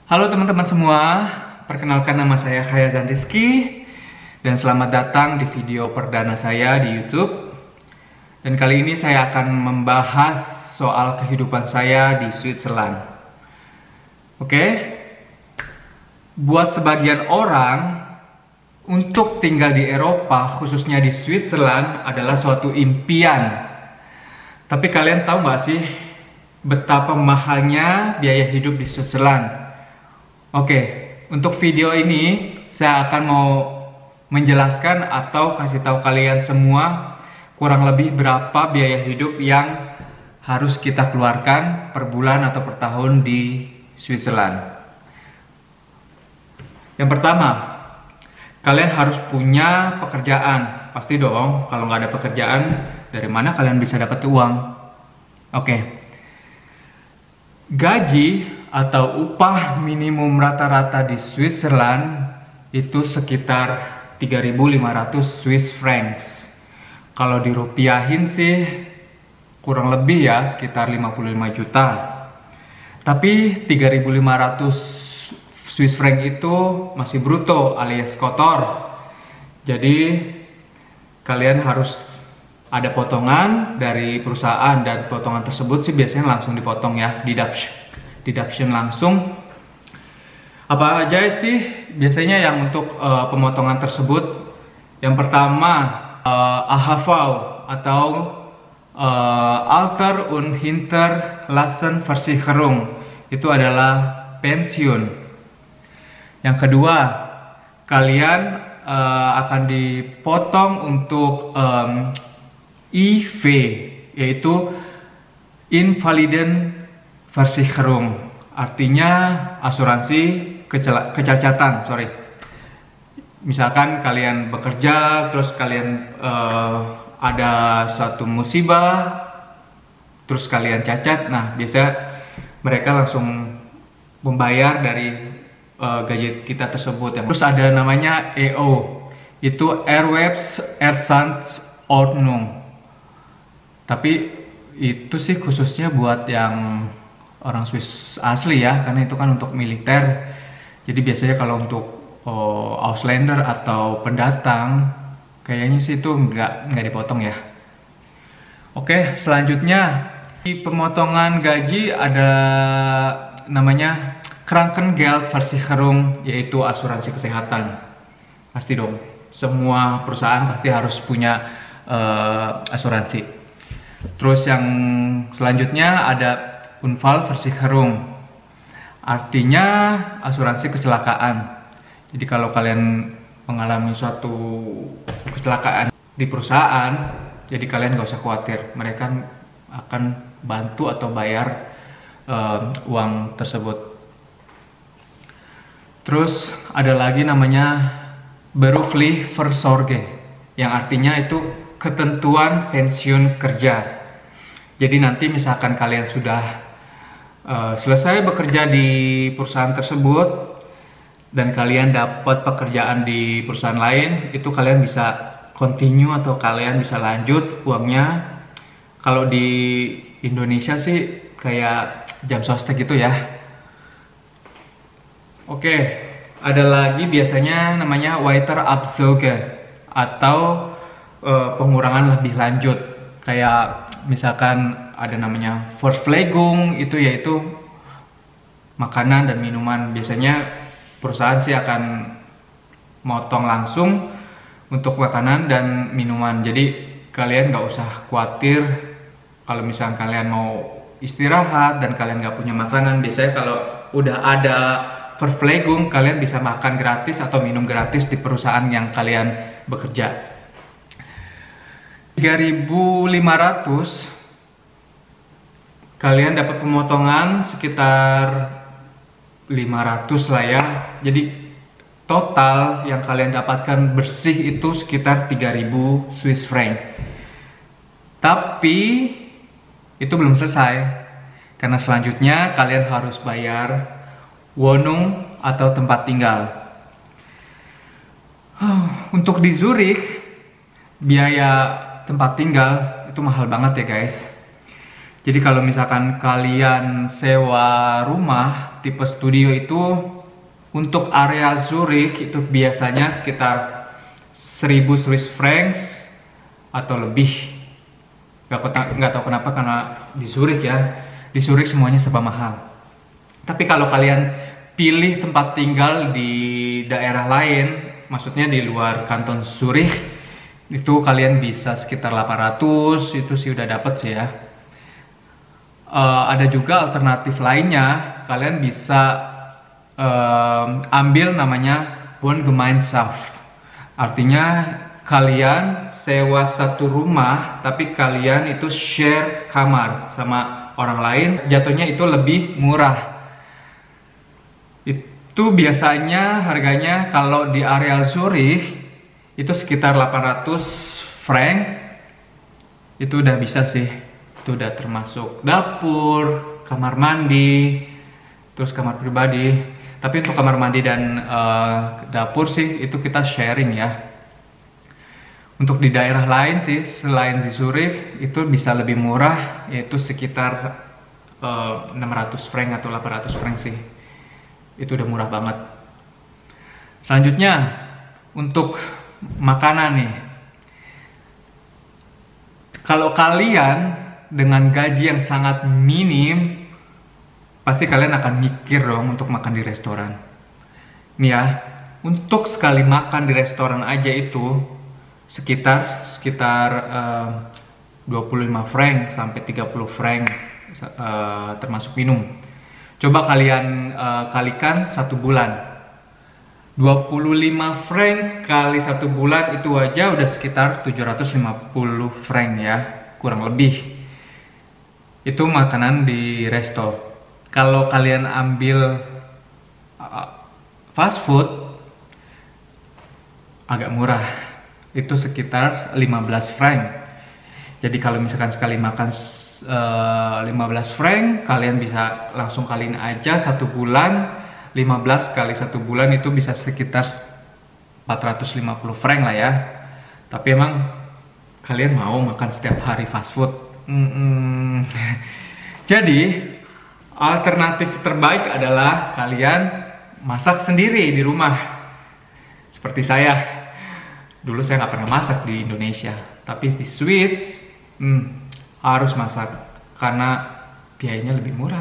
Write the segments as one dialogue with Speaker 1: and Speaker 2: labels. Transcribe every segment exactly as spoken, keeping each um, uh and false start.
Speaker 1: Halo teman-teman semua, perkenalkan nama saya Khayazan Rizky dan selamat datang di video perdana saya di YouTube. Dan kali ini saya akan membahas soal kehidupan saya di Switzerland. Oke, buat sebagian orang, untuk tinggal di Eropa, khususnya di Switzerland, adalah suatu impian. Tapi kalian tahu nggak sih betapa mahalnya biaya hidup di Switzerland? Oke, untuk video ini saya akan mau menjelaskan atau kasih tahu kalian semua kurang lebih berapa biaya hidup yang harus kita keluarkan per bulan atau per tahun di Switzerland. Yang pertama, kalian harus punya pekerjaan. Pasti dong, kalau nggak ada pekerjaan, dari mana kalian bisa dapat uang? Oke, gaji atau upah minimum rata-rata di Switzerland itu sekitar tiga ribu lima ratus Swiss francs. Kalau dirupiahin sih kurang lebih ya sekitar lima puluh lima juta. Tapi tiga ribu lima ratus Swiss franc itu masih bruto alias kotor. Jadi kalian harus ada potongan dari perusahaan, dan potongan tersebut sih biasanya langsung dipotong ya, deduction. deduction langsung. Apa aja sih biasanya yang untuk uh, pemotongan tersebut? Yang pertama, uh, A H V atau uh, Alter und Hinterlassenversicherung, itu adalah pensiun. Yang kedua, kalian uh, akan dipotong untuk um, I V, yaitu Invalidenversicherung, artinya asuransi kecela kecacatan. Sorry, misalkan kalian bekerja, terus kalian uh, ada satu musibah, terus kalian cacat. Nah, biasanya mereka langsung membayar dari uh, gaji kita tersebut. Terus ada namanya E O, itu Erwerbsersatzordnung. Tapi itu sih khususnya buat yang orang Swiss asli ya, karena itu kan untuk militer. Jadi biasanya kalau untuk oh, Auslander atau pendatang, kayaknya sih itu nggak nggak dipotong ya. Oke, selanjutnya di pemotongan gaji ada namanya Krankengeldversicherung, yaitu asuransi kesehatan. Pasti dong, semua perusahaan pasti harus punya uh, asuransi. Terus yang selanjutnya ada Unfallversicherung, artinya asuransi kecelakaan. Jadi kalau kalian mengalami suatu kecelakaan di perusahaan, jadi kalian nggak usah khawatir, mereka akan bantu atau bayar uh, uang tersebut. Terus ada lagi namanya Berufsvorsorge, yang artinya itu ketentuan pensiun kerja. Jadi nanti misalkan kalian sudah uh, selesai bekerja di perusahaan tersebut dan kalian dapat pekerjaan di perusahaan lain, itu kalian bisa continue atau kalian bisa lanjut uangnya. Kalau di Indonesia sih kayak jam sostek gitu ya. Oke, ada lagi biasanya namanya Weiterabzüge atau uh, pengurangan lebih lanjut. Kayak misalkan ada namanya Verpflegung, itu yaitu makanan dan minuman. Biasanya perusahaan sih akan motong langsung untuk makanan dan minuman. Jadi kalian nggak usah khawatir kalau misalkan kalian mau istirahat dan kalian nggak punya makanan. Biasanya kalau udah ada Verpflegung, kalian bisa makan gratis atau minum gratis di perusahaan yang kalian bekerja. tiga ribu lima ratus kalian dapat pemotongan sekitar lima ratus lah ya. Jadi total yang kalian dapatkan bersih itu sekitar tiga ribu Swiss franc. Tapi itu belum selesai, karena selanjutnya kalian harus bayar Wohnung atau tempat tinggal. Untuk di Zurich, biaya tempat tinggal itu mahal banget ya guys. Jadi kalau misalkan kalian sewa rumah tipe studio itu untuk area Zurich itu biasanya sekitar seribu Swiss francs atau lebih. Gak, nggak tahu kenapa, karena di Zurich ya, di Zurich semuanya serba mahal. Tapi kalau kalian pilih tempat tinggal di daerah lain, maksudnya di luar kanton Zurich, itu kalian bisa sekitar delapan ratus, itu sih udah dapet sih ya. Uh, ada juga alternatif lainnya, kalian bisa uh, ambil namanya Wohngemeinschaft. Artinya kalian sewa satu rumah, tapi kalian itu share kamar sama orang lain, jatuhnya itu lebih murah. Itu biasanya harganya kalau di area Zurich itu sekitar delapan ratus franc. Itu udah bisa sih. Itu udah termasuk dapur, kamar mandi, terus kamar pribadi. Tapi untuk kamar mandi dan uh, dapur sih itu kita sharing ya. Untuk di daerah lain sih, selain di Zurich, itu bisa lebih murah, yaitu sekitar uh, enam ratus franc atau delapan ratus franc sih. Itu udah murah banget. Selanjutnya, untuk makanan nih. Kalau kalian dengan gaji yang sangat minim, pasti kalian akan mikir dong untuk makan di restoran. Nih ya, untuk sekali makan di restoran aja itu sekitar sekitar uh, dua puluh lima franc sampai tiga puluh franc uh, termasuk minum. Coba kalian uh, kalikan satu bulan. dua puluh lima franc kali satu bulan itu aja udah sekitar tujuh ratus lima puluh franc ya, kurang lebih. Itu makanan di resto. Kalau kalian ambil uh, fast food agak murah. Itu sekitar lima belas franc. Jadi kalau misalkan sekali makan uh, lima belas franc, kalian bisa langsung kaliin aja satu bulan. lima belas kali satu bulan itu bisa sekitar empat ratus lima puluh franc lah ya. Tapi emang kalian mau makan setiap hari fast food? Mm-mm. Jadi alternatif terbaik adalah kalian masak sendiri di rumah. Seperti saya. Dulu saya nggak pernah masak di Indonesia, tapi di Swiss hmm, harus masak karena biayanya lebih murah.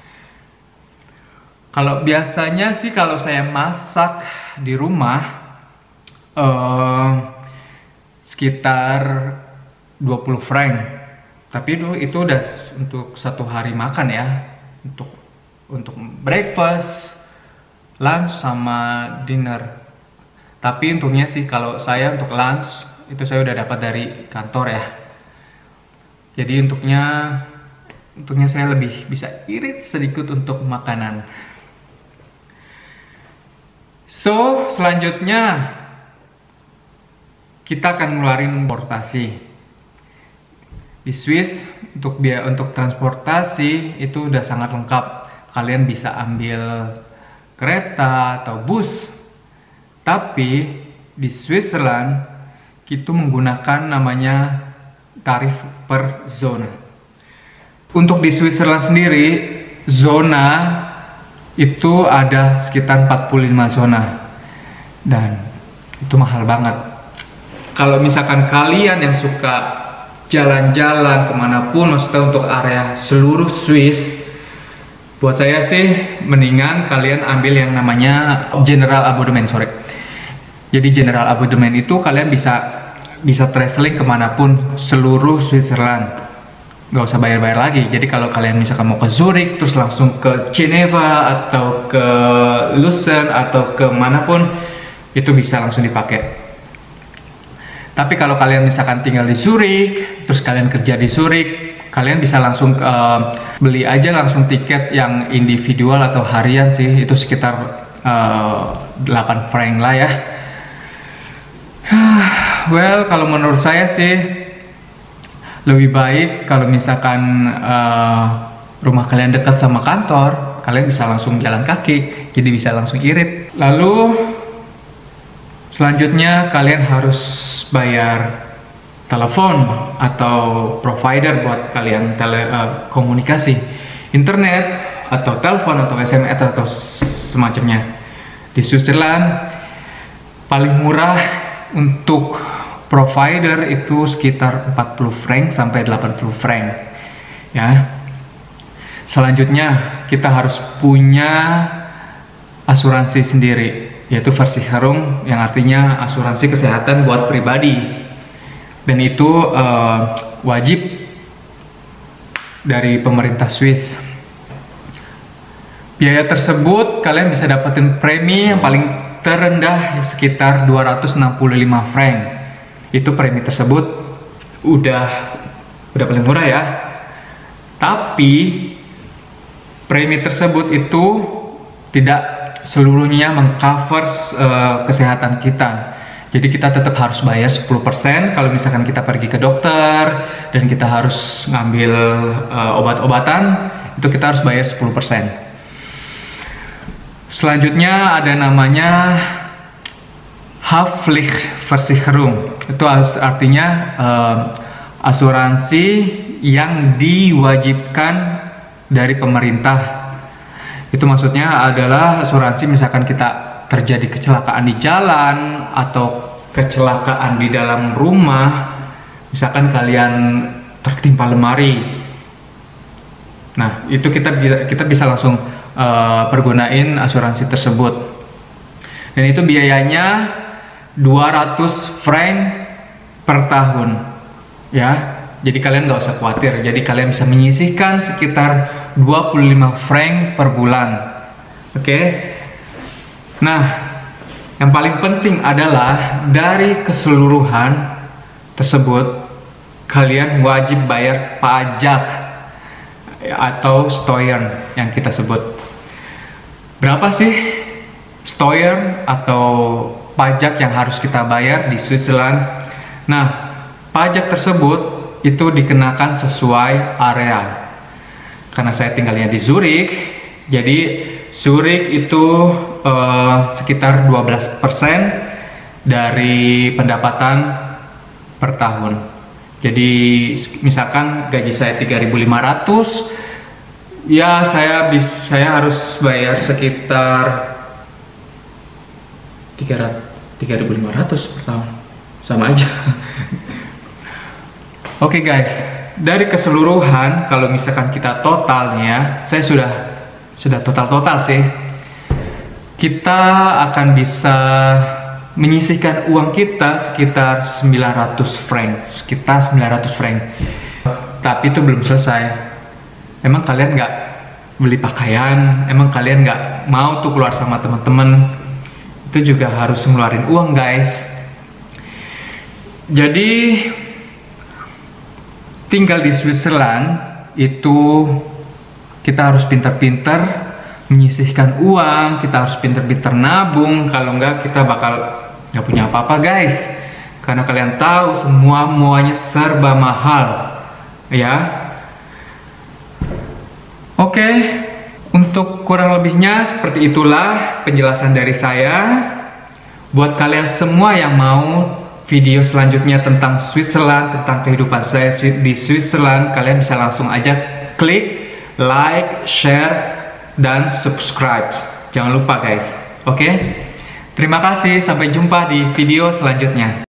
Speaker 1: Kalau biasanya sih kalau saya masak di rumah eh, sekitar dua puluh franc, tapi itu, itu udah untuk satu hari makan ya, untuk untuk breakfast, lunch sama dinner. Tapi untungnya sih kalau saya untuk lunch itu saya udah dapat dari kantor ya. Jadi untuknya untuknya saya lebih bisa irit sedikit untuk makanan. So, selanjutnya kita akan ngeluarin transportasi. Di Swiss untuk biaya untuk transportasi itu udah sangat lengkap. Kalian bisa ambil kereta atau bus. Tapi di Switzerland kita menggunakan namanya tarif per zona. Untuk di Switzerland sendiri, zona itu ada sekitar empat puluh lima zona. Dan itu mahal banget. Kalau misalkan kalian yang suka jalan-jalan kemanapun, maksudnya untuk area seluruh Swiss, buat saya sih mendingan kalian ambil yang namanya General Abonnement, sorry. Jadi General Abonnement itu kalian bisa bisa traveling kemanapun seluruh Switzerland, nggak usah bayar-bayar lagi. Jadi kalau kalian misalkan mau ke Zurich terus langsung ke Geneva atau ke Lucerne atau ke manapun, itu bisa langsung dipakai. Tapi kalau kalian misalkan tinggal di Zurich terus kalian kerja di Zurich, kalian bisa langsung uh, beli aja langsung tiket yang individual atau harian sih, itu sekitar uh, delapan franc lah ya. Well, kalau menurut saya sih lebih baik kalau misalkan uh, rumah kalian dekat sama kantor, kalian bisa langsung jalan kaki, jadi bisa langsung irit. Lalu selanjutnya kalian harus bayar telepon atau provider buat kalian telekomunikasi, internet atau telepon atau S M S atau semacamnya. Di Switzerland paling murah untuk provider itu sekitar empat puluh franc sampai delapan puluh franc ya. Selanjutnya kita harus punya asuransi sendiri, yaitu Versicherung, yang artinya asuransi kesehatan buat pribadi, dan itu uh, wajib dari pemerintah Swiss. Biaya tersebut kalian bisa dapetin premi yang paling terendah sekitar dua ratus enam puluh lima franc. Itu premi tersebut udah udah paling murah ya. Tapi premi tersebut itu tidak seluruhnya mengcover uh, kesehatan kita. Jadi kita tetap harus bayar sepuluh persen kalau misalkan kita pergi ke dokter dan kita harus ngambil uh, obat-obatan, itu kita harus bayar sepuluh persen. Selanjutnya ada namanya Haftpflichtversicherung. Itu artinya uh, asuransi yang diwajibkan dari pemerintah. Itu maksudnya adalah asuransi misalkan kita terjadi kecelakaan di jalan atau kecelakaan di dalam rumah, misalkan kalian tertimpa lemari. Nah, itu kita kita bisa langsung uh, pergunain asuransi tersebut. Dan itu biayanya dua ratus franc per tahun. Ya. Jadi kalian nggak usah khawatir. Jadi kalian bisa menyisihkan sekitar dua puluh lima franc per bulan. Oke. Okay? Nah, yang paling penting adalah dari keseluruhan tersebut kalian wajib bayar pajak atau Steuern yang kita sebut. Berapa sih Steuern atau pajak yang harus kita bayar di Switzerland? Nah, pajak tersebut itu dikenakan sesuai area. Karena saya tinggalnya di Zurich, jadi Zurich itu uh, sekitar dua belas persen dari pendapatan per tahun. Jadi misalkan gaji saya tiga ribu lima ratus, ya saya bis, saya harus bayar sekitar tiga ribu lima ratus per tahun. Sama aja. Oke okay guys, dari keseluruhan kalau misalkan kita totalnya, saya sudah sudah total-total sih, kita akan bisa menyisihkan uang kita sekitar sembilan ratus franc, sekitar sembilan ratus franc. Tapi itu belum selesai. Emang kalian nggak beli pakaian? Emang kalian nggak mau tuh keluar sama teman-teman? Itu juga harus ngeluarin uang guys. Jadi tinggal di Switzerland itu kita harus pintar-pintar menyisihkan uang, kita harus pintar-pintar nabung, kalau enggak kita bakal nggak punya apa-apa guys. Karena kalian tahu semua muanya serba mahal, ya. Oke, untuk kurang lebihnya seperti itulah penjelasan dari saya. Buat kalian semua yang mau video selanjutnya tentang Switzerland, tentang kehidupan saya di Switzerland, kalian bisa langsung aja klik like, share, dan subscribe. Jangan lupa guys. Oke? Terima kasih, sampai jumpa di video selanjutnya.